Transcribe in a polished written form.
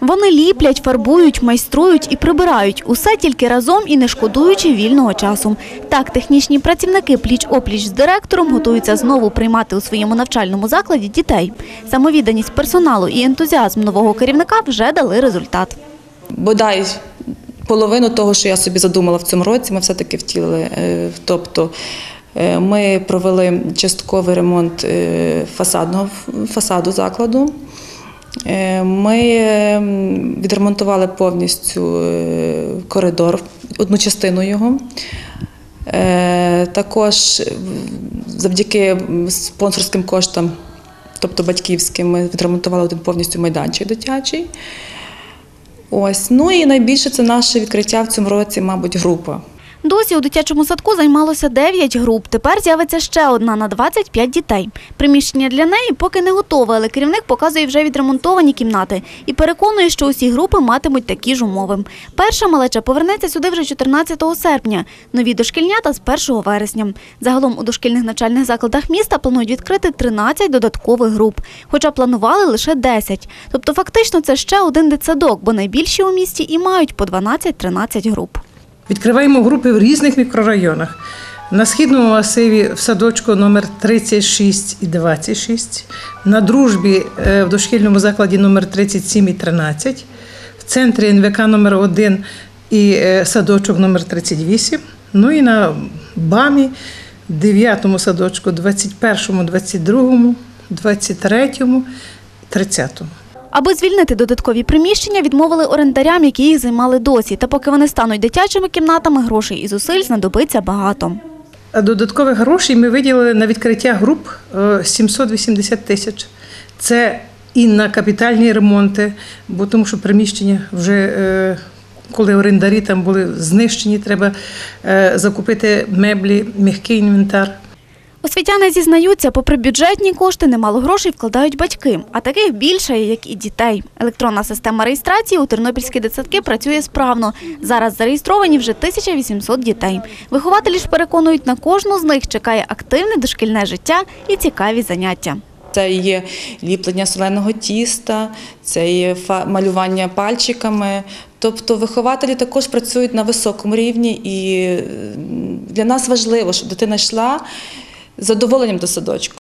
Вони ліплять, фарбують, майструють і прибирають. Усе тільки разом і не шкодуючи вільного часу. Так, технічні працівники пліч-опліч з директором готуються знову приймати у своєму навчальному закладі дітей. Самовідданість персоналу і ентузіазм нового керівника вже дали результат. Бодай половину того, що я собі задумала в цьому році, ми все-таки втілили. Тобто ми провели частковий ремонт фасаду закладу. Ми відремонтували повністю коридор, одну частину його. Також завдяки спонсорським коштам, тобто батьківським, ми відремонтували один повністю майданчик дитячий. Ось. Ну і найбільше це наше відкриття в цьому році, мабуть, група. Досі у дитячому садку займалося 9 груп. Тепер з'явиться ще одна на 25 дітей. Приміщення для неї поки не готове, але керівник показує вже відремонтовані кімнати і переконує, що усі групи матимуть такі ж умови. Перша малеча повернеться сюди вже 14 серпня, нові дошкільнята з 1 вересня. Загалом у дошкільних навчальних закладах міста планують відкрити 13 додаткових груп, хоча планували лише 10. Тобто фактично це ще один дитсадок, бо найбільші у місті і мають по 12-13 груп. Відкриваємо групи в різних мікрорайонах. На Східному масиві в садочку номер 36 і 26, на Дружбі в дошкільному закладі номер 37 і 13, в центрі НВК номер 1 і садочок номер 38, ну і на БАМі, 9-му садочку, 21-му, 22-му, 23-му, 30-му. Аби звільнити додаткові приміщення, відмовили орендарям, які їх займали досі. Та поки вони стануть дитячими кімнатами, грошей і зусиль знадобиться багато. Додаткових грошей ми виділили на відкриття груп 780 тисяч. Це і на капітальні ремонти, бо тому що приміщення вже, коли орендарі там були знищені, треба закупити меблі, м'який інвентар. Освітяни зізнаються, попри бюджетні кошти, немало грошей вкладають батьки, а таких більше, як і дітей. Електронна система реєстрації у тернопільські дитсадки працює справно. Зараз зареєстровані вже 1800 дітей. Вихователі ж переконують, на кожну з них чекає активне дошкільне життя і цікаві заняття. Це є ліплення соленого тіста, це є малювання пальчиками. Тобто вихователі також працюють на високому рівні, і для нас важливо, щоб дитина йшла з задоволенням до садочку.